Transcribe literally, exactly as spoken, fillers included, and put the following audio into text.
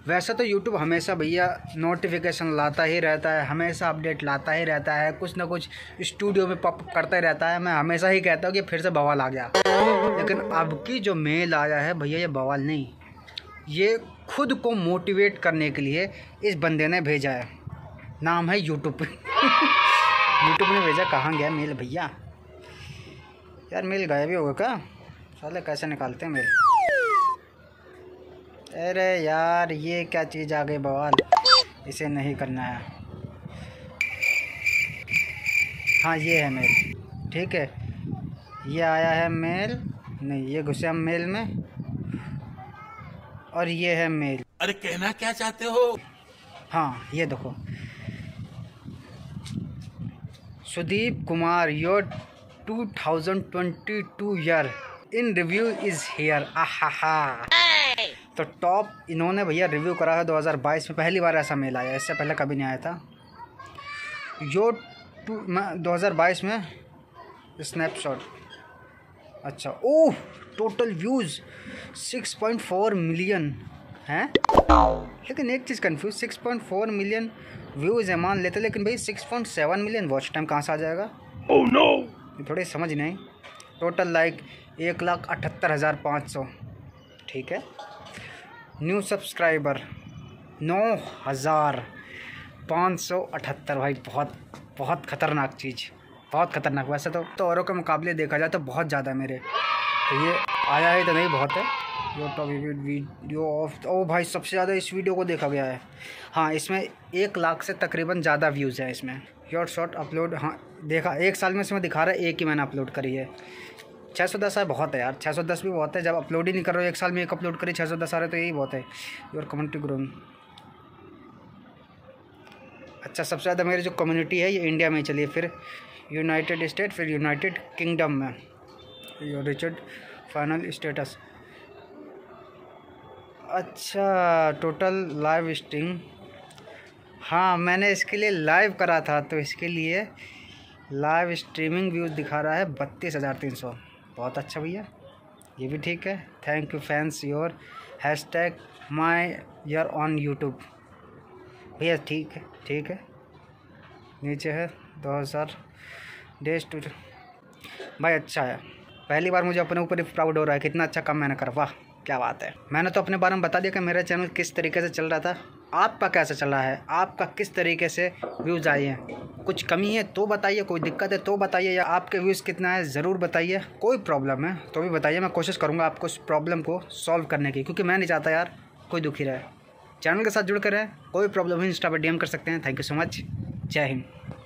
वैसे तो यूट्यूब हमेशा भैया नोटिफिकेशन लाता ही रहता है, हमेशा अपडेट लाता ही रहता है, कुछ ना कुछ स्टूडियो में पॉप करता ही रहता है। मैं हमेशा ही कहता हूँ कि फिर से बवाल आ गया, लेकिन अब की जो मेल आया है भैया ये बवाल नहीं, ये खुद को मोटिवेट करने के लिए इस बंदे ने भेजा है। नाम है यूट्यूब। यूट्यूब ने भेजा। कहाँ गया मेल भैया? यार मेल गायब ही होगा क्या? साले कैसे निकालते हैं मेल? अरे यार ये क्या चीज़ आ गई बवाल, इसे नहीं करना है। हाँ ये है मेल, ठीक है, ये आया है मेल। नहीं ये घुसे हम मेल में, और ये है मेल। अरे कहना क्या चाहते हो? हाँ ये देखो, Sudeep Kumar your two thousand twenty two year in review is here. आहा, तो टॉप इन्होंने भैया रिव्यू करा है दो हज़ार बाईस में, पहली बार ऐसा मेल आया, इससे पहले कभी नहीं आया था। यो टू दो हज़ार बाईस में स्नैपशॉट। अच्छा, ओह total views six point four million हैं। लेकिन एक चीज़ confuse, six point four million views है मान लेते, लेकिन भाई six point seven million watch time कहाँ से आ जाएगा? ओह नो, थोड़ी समझ नहीं। टोटल लाइक एक लाख अठहत्तर हज़ार पाँच सौ, ठीक है। न्यू सब्सक्राइबर नौ हज़ार पाँच सौ अठहत्तर। भाई बहुत बहुत ख़तरनाक चीज़, बहुत ख़तरनाक। वैसे तो तो औरों के मुकाबले देखा जाए तो बहुत ज़्यादा है मेरे, तो ये आया है तो नहीं बहुत है। यूट्यूब वीडियो ऑफ, ओ भाई सबसे ज़्यादा इस वीडियो को देखा गया है। हाँ इसमें एक लाख से तकरीबन ज़्यादा व्यूज़ है इसमें। योर शॉट अपलोड, हाँ देखा, एक साल में इसमें दिखा रहा है एक ही मैंने अपलोड करी है। छः सौ दस है बहुत है यार, छः सौ दस भी बहुत है। जब अपलोड ही नहीं कर रहे हो, एक साल में एक अपलोड करी छः सौ दस आ रहे तो यही बहुत है। Your community growing. अच्छा सबसे ज़्यादा मेरी जो कम्युनिटी है ये इंडिया में ही चलिए, फिर यूनाइटेड स्टेट, फिर यूनाइटेड किंगडम में। Your Richard final status. अच्छा टोटल लाइव स्ट्रीम, हाँ मैंने इसके लिए लाइव करा था, तो इसके लिए लाइव स्ट्रीमिंग व्यूज़ दिखा रहा है बत्तीस हज़ार तीन सौ। बहुत अच्छा भैया, ये भी ठीक है। Thank you fans your hashtag my year on YouTube. भैया ठीक है ठीक है। नीचे है दो हज़ार डेज टू। भाई अच्छा है, पहली बार मुझे अपने ऊपर ही प्राउड हो रहा है, कितना अच्छा काम मैंने करा। वाह क्या बात है। मैंने तो अपने बारे में बता दिया कि मेरा चैनल किस तरीके से चल रहा था। आपका कैसे चल रहा है, आपका किस तरीके से व्यूज़ आए हैं? कुछ कमी है तो बताइए, कोई दिक्कत है तो बताइए, या आपके व्यूज़ कितना है ज़रूर बताइए। कोई प्रॉब्लम है तो भी बताइए, मैं कोशिश करूँगा आपको उस प्रॉब्लम को सॉल्व करने की, क्योंकि मैं नहीं चाहता यार कोई दुखी रहे। चैनल के साथ जुड़ कर रहे, कोई प्रॉब्लम है इंस्टा पर डी एम कर सकते हैं। थैंक यू सो मच, जय हिंद।